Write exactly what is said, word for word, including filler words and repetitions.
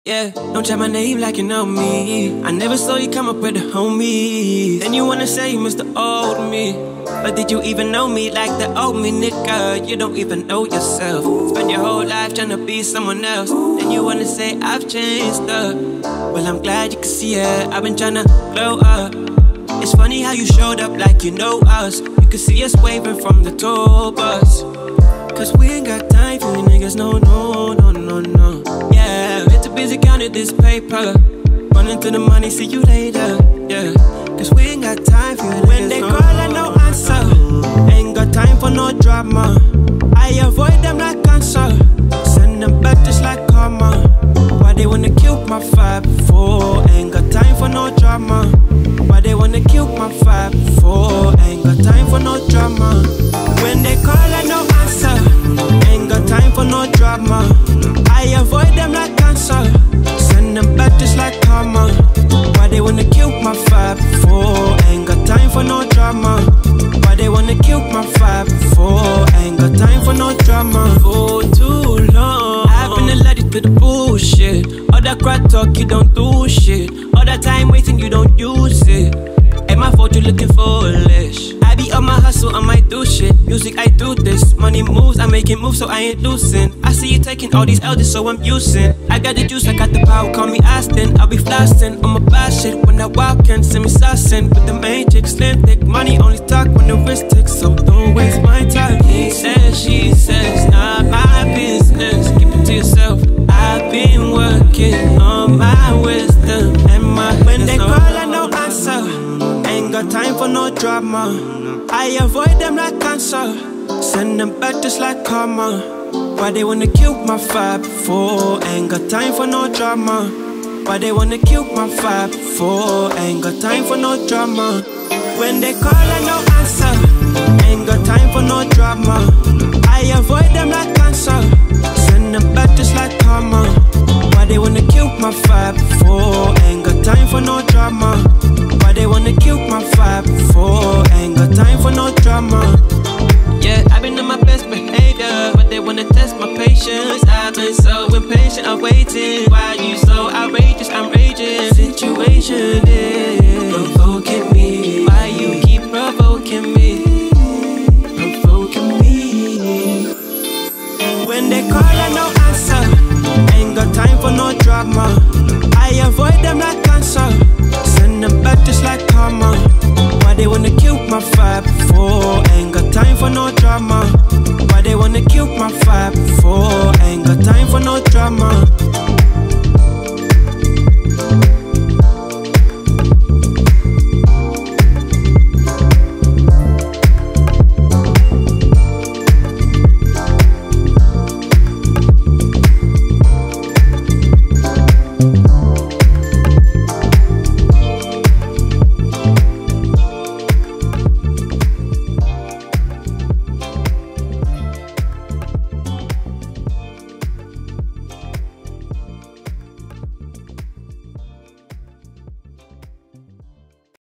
Yeah, don't try my name like you know me. I never saw you come up with the homies. Then you wanna say you missed the old me. But did you even know me like the old me, nigga? You don't even know yourself. Spend your whole life trying to be someone else. Then you wanna say I've changed up. Well, I'm glad you can see it. I've been trying to glow up. It's funny how you showed up like you know us. You can see us waving from the tour bus. Cause we ain't got time for you niggas, no, no, no, no, no. Yeah, we're too busy counting this paper. Running to the money, see you later, yeah. Cause we ain't got time for you niggas, when they no, call and no answer. Ain't got time for no drama. I avoid them like cancer. Send them back just like karma. Why they wanna kill my vibe for? Ain't got time for no drama. Why they wanna kill my vibe for? Ain't got time for no drama. When they call and no answer. Ain't got time for no drama. I avoid them like cancer. Send them back just like karma. Why they wanna kill my vibe for? Ain't got time for no drama. Why they wanna kill my vibe for? Ain't got time for no drama. For too long I've been allergic to the bullshit. All that crap talk, you don't do shit. All that time wasting, you don't use it. Ain't my fault you looking foolish. I be on my hustle, I might do shit. Music, I do this. Money moves, I make it move, so I ain't losing. I see you taking all these elders, so I'm using. I got the juice, I got the power, call me Aston. I'll be flossing on my bad shit when I walk in. Send me saucing with the matrix, slim thick. Money only talk when the wrist ticks, so don't waste my time. He says, she says, not my business. Keep it to yourself. I've been working on my wisdom and my when they call, I no answer. Ain't got time for no drama. I avoid them like cancer. Send them back just like karma. Why they wanna kill my vibe for? Ain't got time for no drama. Why they wanna kill my vibe for? Ain't got time for no drama. When they call and no answer. Ain't got time for no drama. I avoid them like cancer. Send them back just like karma. Why they wanna kill my vibe for? Ain't got time for no drama. Why they wanna kill my vibe for? Ain't got time for no drama. Yeah, I've been on my best behavior, but they wanna test my patience. I've been so impatient, I'm waiting. Why you so outrageous? I'm raging. Situation is provoking me. Why you keep provoking me? Provoking me. When they call and no answer. Ain't got time for no drama. I avoid them like cancer. Send them back just like karma. Why they wanna kill my vibe for? Ain't got time for no drama. Why they wanna kill my vibe for? Ain't got time for no drama.